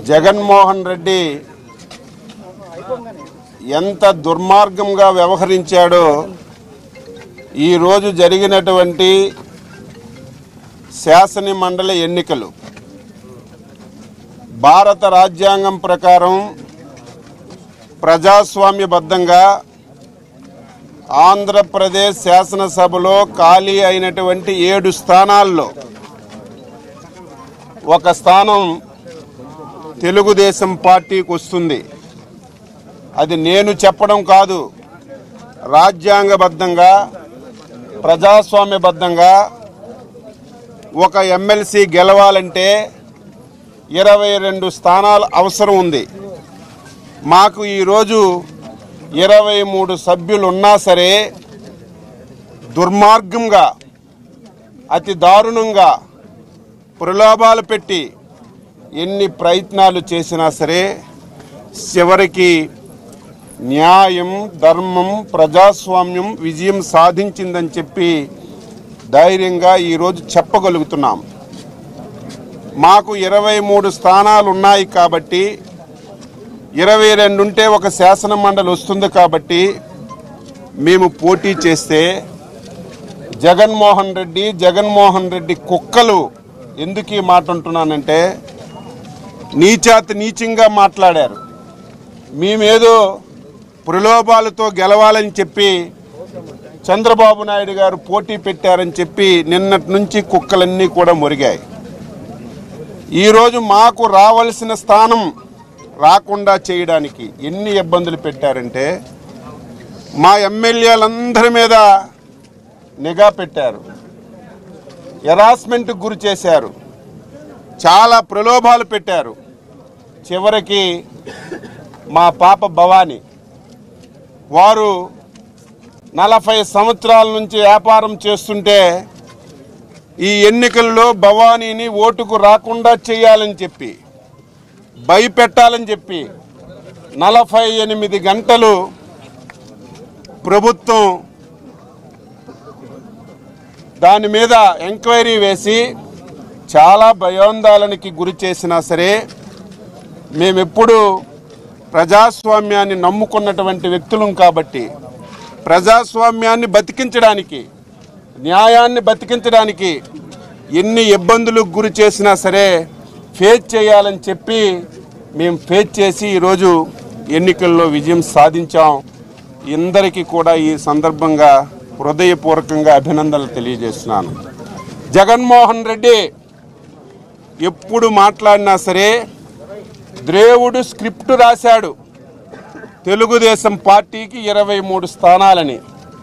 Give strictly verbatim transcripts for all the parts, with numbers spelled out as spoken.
జగన్మోహన్ రెడ్డి ఎంత దుర్మార్గంగా వ్యవహరించాడో ఈరోజు జరిగినటువంటి శాసన మండలి ఎన్నికలు భారత రాజ్యాంగం ప్రకారం ప్రజాస్వామ్యబద్ధంగా ఆంధ్రప్రదేశ్ శాసనసభలో ఖాళీ అయినటువంటి ఏడు స్థానాల్లో ఒక స్థానం తెలుగుదేశం పార్టీకి వస్తుంది. అది నేను చెప్పడం కాదు, రాజ్యాంగబద్ధంగా ప్రజాస్వామ్యబద్ధంగా ఒక ఎమ్మెల్సీ గెలవాలంటే ఇరవై రెండు స్థానాలు అవసరం ఉంది. మాకు ఈరోజు ఇరవై మూడు సభ్యులు ఉన్నా సరే దుర్మార్గంగా అతి దారుణంగా ప్రలోభాలు పెట్టి ఎన్ని ప్రయత్నాలు చేసినా సరే చివరికి న్యాయం, ధర్మం, ప్రజాస్వామ్యం విజయం సాధించిందని చెప్పి ధైర్యంగా ఈరోజు చెప్పగలుగుతున్నాం. మాకు ఇరవై మూడు స్థానాలు ఉన్నాయి కాబట్టి ఇరవై రెండు ఉంటే ఒక శాసన మండలి వస్తుంది కాబట్టి మేము పోటీ చేస్తే జగన్మోహన్ రెడ్డి జగన్మోహన్ రెడ్డి కుక్కలు ఎందుకు ఈ మాట అంటున్నానంటే నీచాతి నీచంగా మాట్లాడారు. మేమేదో ప్రలోభాలతో గెలవాలని చెప్పి చంద్రబాబు నాయుడు గారు పోటీ పెట్టారని చెప్పి నిన్నటి నుంచి కుక్కలన్నీ కూడా మురిగాయి. ఈరోజు మాకు రావాల్సిన స్థానం రాకుండా చేయడానికి ఎన్ని ఇబ్బందులు పెట్టారంటే మా ఎమ్మెల్యేలందరి మీద నిఘా పెట్టారు, హెరాస్మెంట్కి గురి చేశారు, చాలా ప్రలోభాలు పెట్టారు. చివరికి మా పాప భవానీ వారు నలభై సంవత్సరాల నుంచి వ్యాపారం చేస్తుంటే ఈ ఎన్నికల్లో భవానీని ఓటుకు రాకుండా చేయాలని చెప్పి భయపెట్టాలని చెప్పి నలభై ఎనిమిది గంటలు ప్రభుత్వం దాని మీద ఎంక్వైరీ వేసి చాలా భయాందోళనకి గురి చేసినా సరే మేమెప్పుడు ప్రజాస్వామ్యాన్ని నమ్ముకున్నటువంటి వ్యక్తులం కాబట్టి ప్రజాస్వామ్యాన్ని బతికించడానికి, న్యాయాన్ని బతికించడానికి ఎన్ని ఇబ్బందులకు గురి చేసినా సరే ఫేస్ చేయాలని చెప్పి మేము ఫేస్ చేసి ఈరోజు ఎన్నికల్లో విజయం సాధించాం. అందరికీ కూడా ఈ సందర్భంగా హృదయపూర్వకంగా అభినందనలు తెలియజేస్తున్నాను. జగన్మోహన్ రెడ్డి ఎప్పుడు మాట్లాడినా సరే దేవుడు స్క్రిప్ట్ రాశాడు తెలుగుదేశం పార్టీకి ఇరవై మూడు స్థానాలని.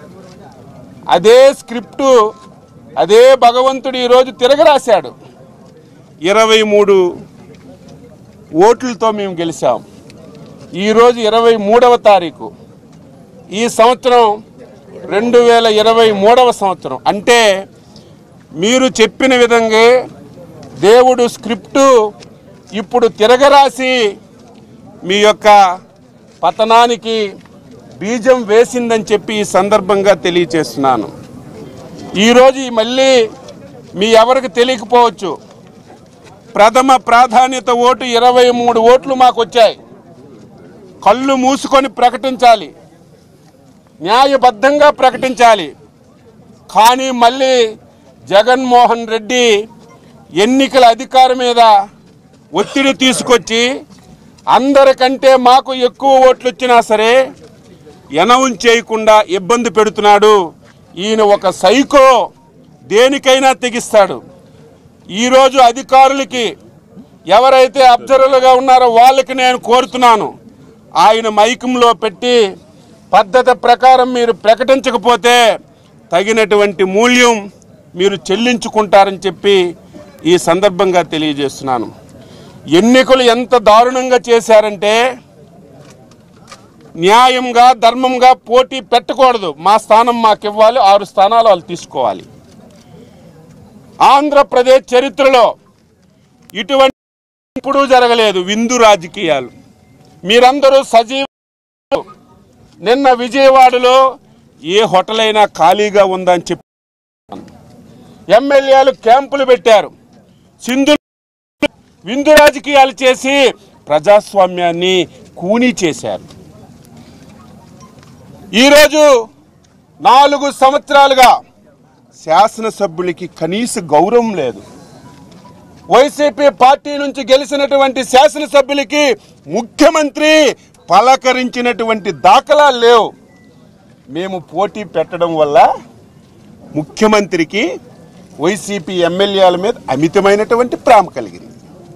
అదే స్క్రిప్టు అదే భగవంతుడు ఈరోజు తిరగరాశాడు. ఇరవై మూడు ఓట్లతో మేము గెలిచాం. ఈరోజు ఇరవై మూడవ తారీఖు ఈ సంవత్సరం రెండు వేల ఇరవై మూడవ సంవత్సరం అంటే మీరు చెప్పిన విధంగా దేవుడు స్క్రిప్టు ఇప్పుడు తిరగరాసి మీ యొక్క పతనానికి బీజం వేసిందని చెప్పి ఈ సందర్భంగా తెలియచేస్తున్నాను. ఈరోజు మళ్ళీ మీ ఎవరికి తెలియకపోవచ్చు, ప్రథమ ప్రాధాన్యత ఓటు ఇరవై మూడు ఓట్లు మాకు వచ్చాయి. కళ్ళు మూసుకొని ప్రకటించాలి, న్యాయబద్ధంగా ప్రకటించాలి. కానీ మళ్ళీ జగన్మోహన్ రెడ్డి ఎన్నికల అధికారం మీద ఒత్తిడి తీసుకొచ్చి అందరికంటే మాకు ఎక్కువ ఓట్లు వచ్చినా సరే అనౌన్స్ చేయకుండా ఇబ్బంది పెడుతున్నాడు. ఈయన ఒక సైకో, దేనికైనా తెగిస్తాడు. ఈరోజు అధికారులకి ఎవరైతే అబ్జర్వర్లుగా ఉన్నారో వాళ్ళకి నేను కోరుతున్నాను, ఆయన మైకంలో పెట్టి పద్ధతి ప్రకారం మీరు ప్రకటించకపోతే తగినటువంటి మూల్యం మీరు చెల్లించుకుంటారని చెప్పి ఈ సందర్భంగా తెలియజేస్తున్నాను. ఎన్నికలు ఎంత దారుణంగా చేశారంటే న్యాయంగా, ధర్మంగా పోటీ పెట్టకూడదు. మా స్థానం మాకు ఇవ్వాలి, ఆరు స్థానాలు వాళ్ళు తీసుకోవాలి. ఆంధ్రప్రదేశ్ చరిత్రలో ఇటువంటి ఎప్పుడూ జరగలేదు విందు రాజకీయాలు. మీరందరూ సజీవ నిన్న విజయవాడలో ఏ హోటల్ అయినా ఖాళీగా ఉందని చెప్పి ఎమ్మెల్యేలు క్యాంపులు పెట్టారు. సింధు విందు రాజకీయాలు చేసి ప్రజాస్వామ్యాన్ని కూనీ చేశారు. ఈరోజు నాలుగు సంవత్సరాలుగా శాసనసభ్యులకి కనీస గౌరవం లేదు. వైసీపీ పార్టీ నుంచి గెలిచినటువంటి శాసనసభ్యులకి ముఖ్యమంత్రి పలకరించినటువంటి దాఖలాలు లేవు. మేము పోటీ పెట్టడం వల్ల ముఖ్యమంత్రికి వైసీపీ ఎమ్మెల్యేల మీద అమితమైనటువంటి ప్రేమ కలిగింది.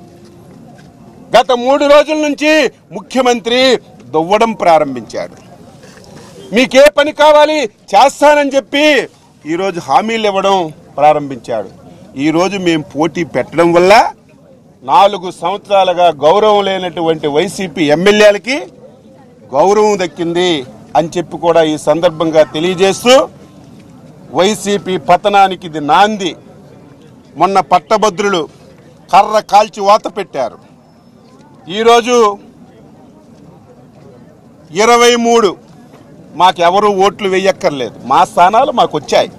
గత మూడు రోజుల నుంచి ముఖ్యమంత్రి దువ్వడం ప్రారంభించాడు. మీకే పని కావాలి చేస్తానని చెప్పి ఈరోజు హామీలు ఇవ్వడం ప్రారంభించాడు. ఈరోజు మేము పోటీ పెట్టడం వల్ల నాలుగు సంవత్సరాలుగా గౌరవం లేనటువంటి వైసీపీ ఎమ్మెల్యేలకి గౌరవం దక్కింది అని చెప్పి కూడా ఈ సందర్భంగా తెలియజేస్తూ, వైసీపీ పతనానికి ఇది నాంది. మొన్న పట్టభద్రులు కర్ర కాల్చి వాత పెట్టారు. ఈరోజు ఇరవై మూడు మాకెవరు ఓట్లు వేయక్కర్లేదు, మా స్థానాలు మాకు వచ్చాయి.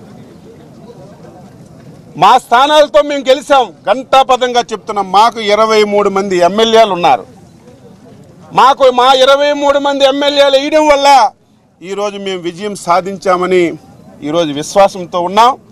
మా స్థానాలతో మేము గెలిచాం. ఘంటాపథంగా చెప్తున్నాం, మాకు ఇరవై మూడు మంది ఎమ్మెల్యేలు ఉన్నారు. మాకు మా ఇరవై మూడు మంది ఎమ్మెల్యేలు వేయడం వల్ల ఈరోజు మేము విజయం సాధించామని ఈరోజు విశ్వాసంతో ఉన్నాం.